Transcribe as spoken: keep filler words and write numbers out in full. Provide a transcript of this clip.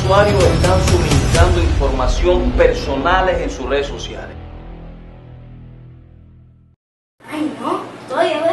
usuarios están suministrando información personales en sus redes sociales. Ay, no, todavía